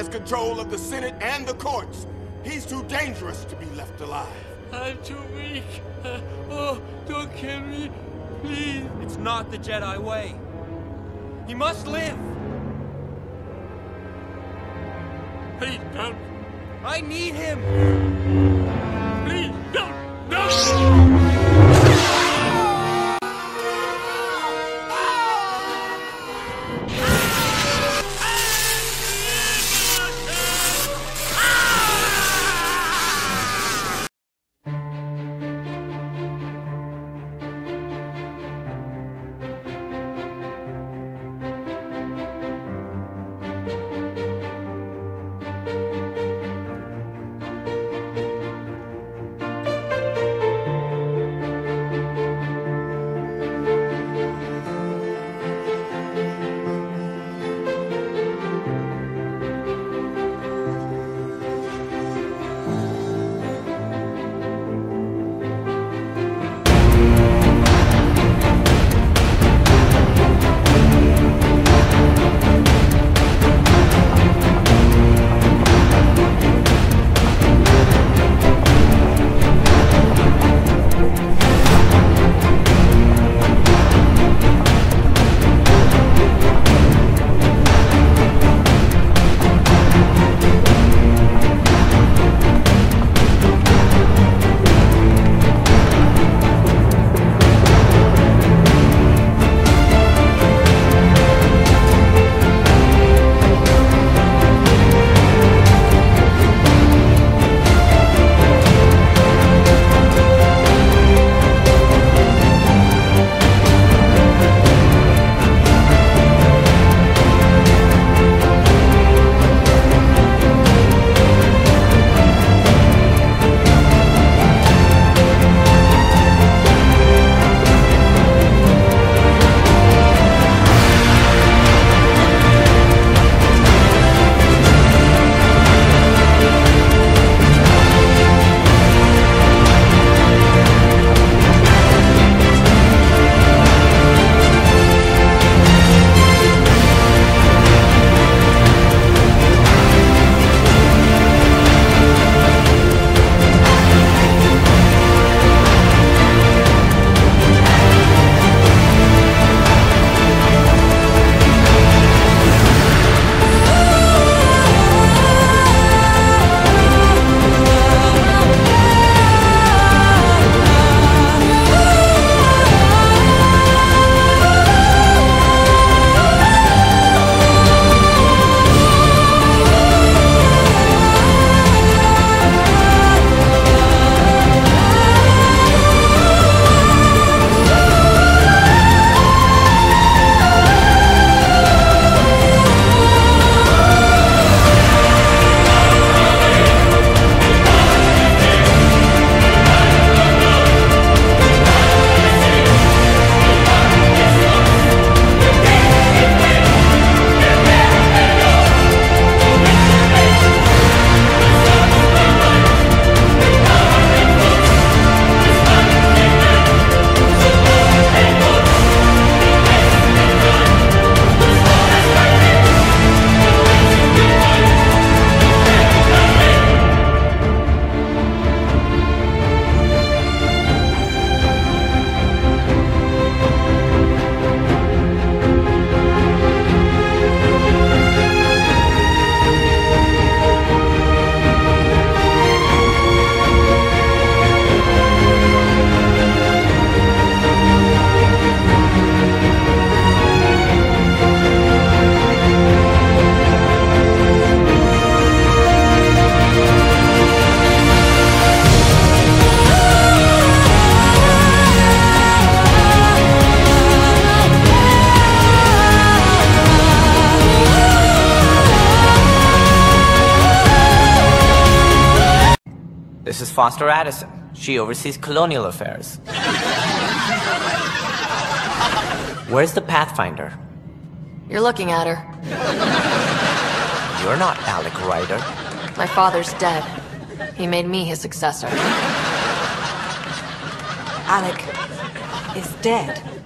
has control of the Senate and the courts. He's too dangerous to be left alive. I'm too weak. Oh, don't kill me, please. It's not the Jedi way. He must live. Please don't. I need him. Please don't. No! This is Foster Addison. She oversees colonial affairs. Where's the Pathfinder? You're looking at her. You're not Alec Ryder. My father's dead. He made me his successor. Alec is dead.